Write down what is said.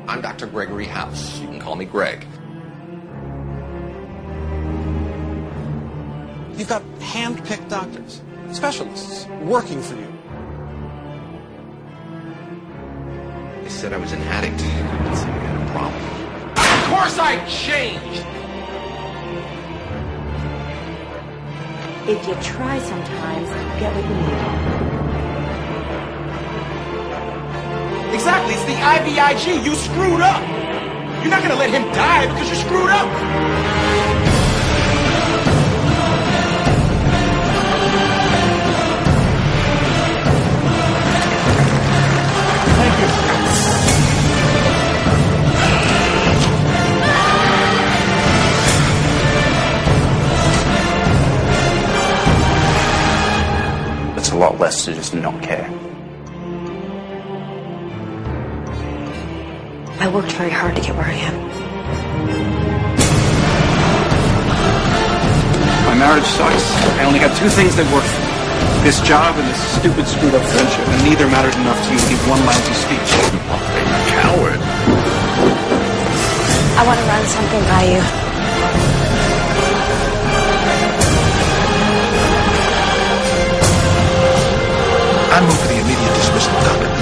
I'm Dr. Gregory House. You can call me Greg. You've got hand-picked doctors, specialists, working for you. They said I was an addict. They said I had a problem. Of course I changed! If you try sometimes, you get what you need. Exactly, it's the IVIG. You screwed up. You're not going to let him die because you screwed up. Thank you. It's a lot less to just not care. I worked very hard to get where I am. My marriage sucks. I only got two things that work for me. This job and this stupid, screwed up friendship. And neither mattered enough to you to give one lousy speech. I'm a coward. I want to run something by you. I move for the immediate dismissal of Dr.